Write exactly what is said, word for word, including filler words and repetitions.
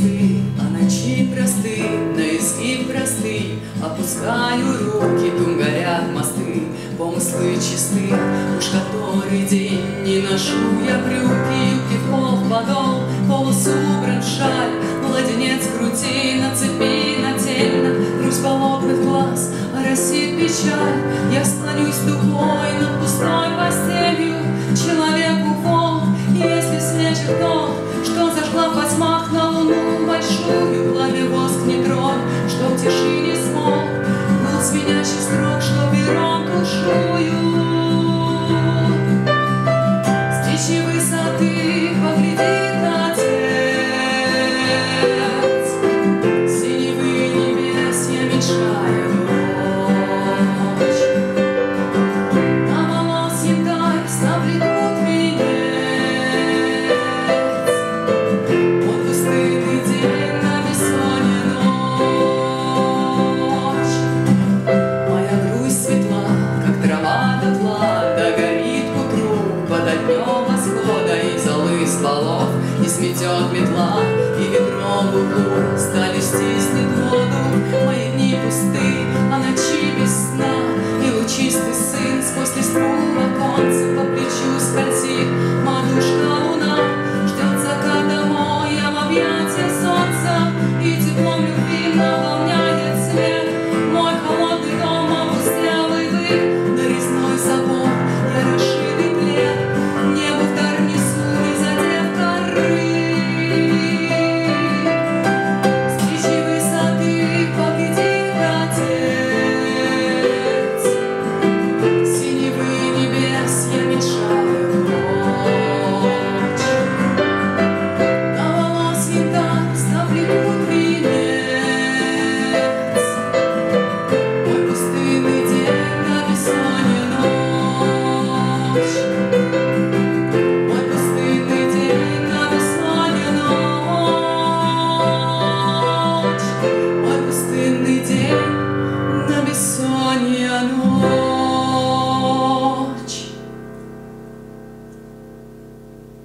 мечты, а ночи просты, на изгиб просты. Опускаю руки, тум горят мосты, помыслы чисты. Уж который день не ношу я брюки, юбки в пол, в подол, волосы убран в шаль. Младенец в груди, на цепи нательно, грусть болотных глаз, оросит печаль. Я склонюсь духой над пустой постелью, человеку волк, если снежек тот, что зажгла в потьмах на луну большую. В пламя воск не тронь, что в тиши не смог, был звенящий строк, что пером бушую. С дичи высоты поглядит отец, синевы небес я меньшая дочь. На волос янтарь заплетут венец, вот пустынный день на бессонья ночь. Моя грусть светла, как трава дотла, догорит к утру подо днем восхода. И золы стволов не сметет метла, и ветром в углу